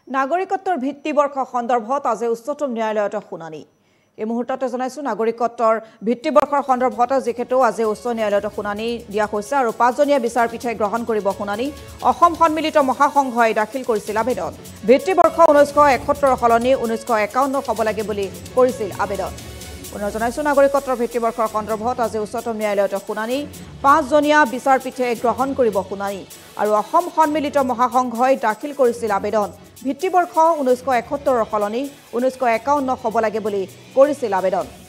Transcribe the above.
নাগৰিকত্বৰ ভিত্তিবৰ্ষ সন্দৰ্ভত আজি উচ্চতম ন্যায়ালয়ত শুনানি এই মুহূৰ্ততে জনাইছো নাগৰিকত্বৰ ভিত্তিবৰ্ষৰ সন্দৰ্ভত যিহেতু আজি উচ্চ ন্যায়ালয়ত শুনানি দিয়া হৈছে আৰু পাঁচজনীয়া বিচাৰপীঠে গ্ৰহণ কৰিব শুনানি অসম সন্মিলিত মহাসংঘই দাখিল কৰিছিল আবেদন ভিত্তিবৰ্ষ 1971 সলনি 1951 হ'ব লাগে বুলি কৰিছিল আবেদন পুনৰ জনাইছো নাগৰিকত্বৰ ভিত্তিবৰ্ষৰ সন্দৰ্ভত আজি উচ্চতম ন্যায়ালয়ত শুনানি পাঁচজনীয়া বিচাৰপীঠে গ্ৰহণ কৰিব শুনানি আৰু অসম সন্মিলিত মহাসংঘই দাখিল কৰিছিল আবেদন ভিত্তিবৰ্ষ 1971 সলনি 1951 হ'ব লাগে বুলি কৰিছিল আবেদন